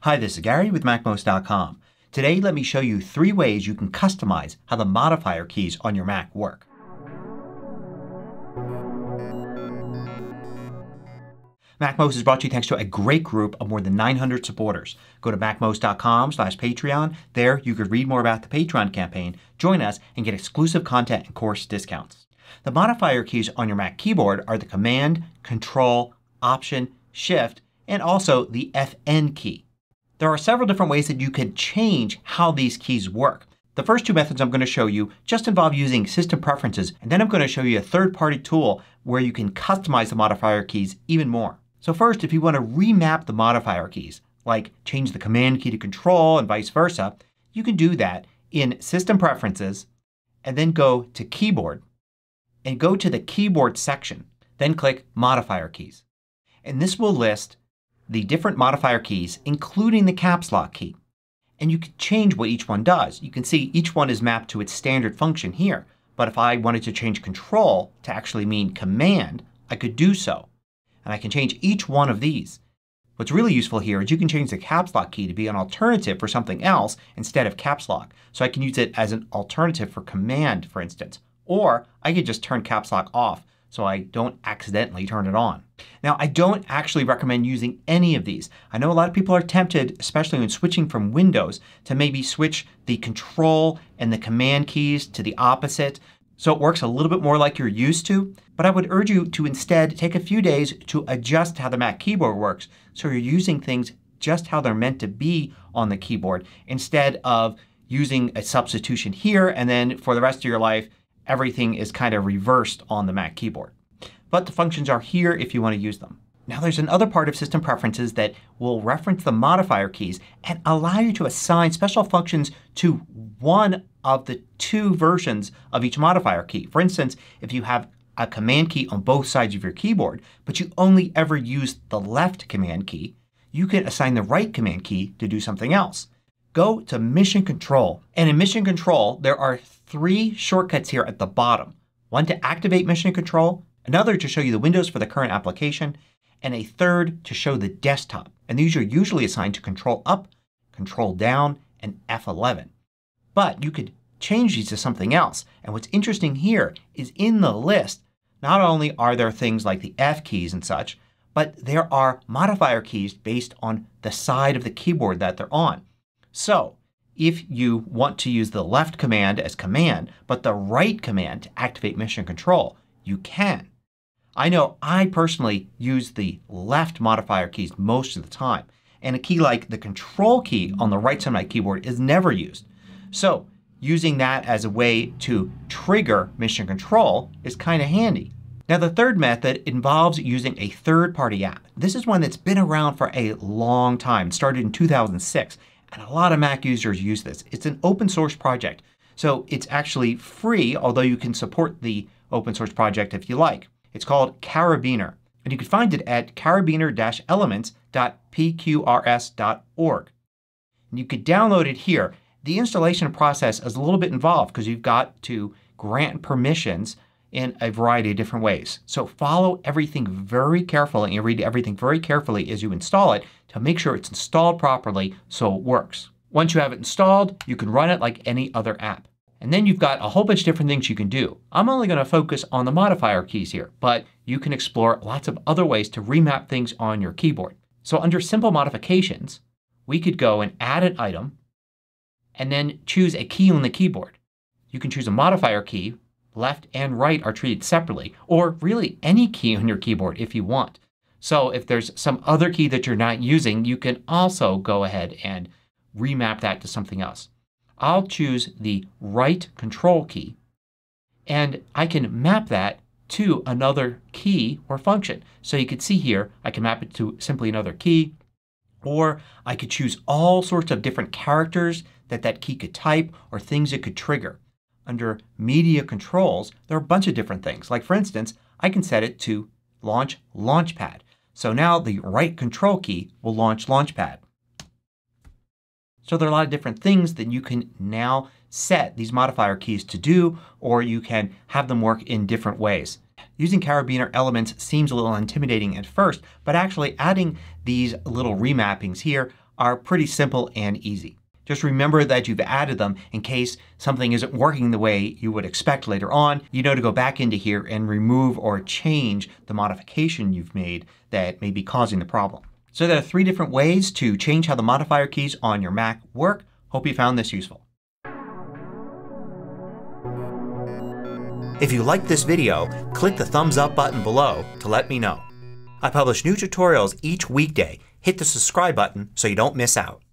Hi, this is Gary with MACMOST.com. Today let me show you 3 ways you can customize how the modifier keys on your Mac work. MACMOST is brought to you thanks to a great group of more than 900 supporters. Go to MACMOST.com/Patreon. There you could read more about the Patreon campaign, join us, and get exclusive content and course discounts. The modifier keys on your Mac keyboard are the Command, Control, Option, Shift, and also the FN key. There are several different ways that you can change how these keys work. The first 2 methods I'm going to show you just involve using system preferences, and then I'm going to show you a third-party tool where you can customize the modifier keys even more. So first, if you want to remap the modifier keys, like change the Command key to Control and vice versa, you can do that in System Preferences and then go to Keyboard and go to the Keyboard section. Then click Modifier Keys. And this will list the different modifier keys including the caps lock key. And you can change what each one does. You can see each one is mapped to its standard function here. But if I wanted to change Control to actually mean Command, I could do so. And I can change each one of these. What's really useful here is you can change the caps lock key to be an alternative for something else instead of caps lock. So I can use it as an alternative for Command, for instance. Or I could just turn caps lock off so I don't accidentally turn it on. Now I don't actually recommend using any of these. I know a lot of people are tempted, especially when switching from Windows, to maybe switch the Control and the Command keys to the opposite so it works a little bit more like you're used to. But I would urge you to instead take a few days to adjust how the Mac keyboard works so you're using things just how they're meant to be on the keyboard instead of using a substitution here and then for the rest of your life everything is kind of reversed on the Mac keyboard. But the functions are here if you want to use them. Now there's another part of System Preferences that will reference the modifier keys and allow you to assign special functions to one of the 2 versions of each modifier key. For instance, if you have a Command key on both sides of your keyboard but you only ever use the left Command key, you can assign the right Command key to do something else. Go to Mission Control, and in Mission Control there are 3 shortcuts here at the bottom. One to activate Mission Control, another to show you the windows for the current application, and a third to show the desktop. And these are usually assigned to Control Up, Control Down, and F11. But you could change these to something else. And what's interesting here is in the list not only are there things like the F keys and such, but there are modifier keys based on the side of the keyboard that they're on. So if you want to use the left command as Command but the right command to activate Mission Control, you can. I know I personally use the left modifier keys most of the time. And a key like the Control key on the right side of my keyboard is never used. So using that as a way to trigger Mission Control is kind of handy. Now the third method involves using a third-party app. This is one that's been around for a long time. It started in 2006. And a lot of Mac users use this. It's an open source project. So it's actually free, although you can support the open source project if you like. It's called Carabiner. And you can find it at carabiner-elements.pqrs.org. And you could download it here. The installation process is a little bit involved because you've got to grant permissions in a variety of different ways. So follow everything very carefully and read everything very carefully as you install it to make sure it's installed properly so it works. Once you have it installed, you can run it like any other app. And then you've got a whole bunch of different things you can do. I'm only going to focus on the modifier keys here, but you can explore lots of other ways to remap things on your keyboard. So under Simple Modifications, we could go and add an item and then choose a key on the keyboard. You can choose a modifier key. Left and right are treated separately, or really any key on your keyboard if you want. So if there's some other key that you're not using, you can also go ahead and remap that to something else. I'll choose the right Control key and I can map that to another key or function. So you can see here I can map it to simply another key, or I could choose all sorts of different characters that key could type or things it could trigger. Under Media Controls there are a bunch of different things. Like for instance, I can set it to launch Launchpad. So now the right Control key will launch Launchpad. So there are a lot of different things that you can now set these modifier keys to do, or you can have them work in different ways. Using Carabiner elements seems a little intimidating at first, but actually adding these little remappings here are pretty simple and easy. Just remember that you've added them in case something isn't working the way you would expect later on. You know to go back into here and remove or change the modification you've made that may be causing the problem. So there are 3 different ways to change how the modifier keys on your Mac work. Hope you found this useful. If you liked this video, click the thumbs up button below to let me know. I publish new tutorials each weekday. Hit the subscribe button so you don't miss out.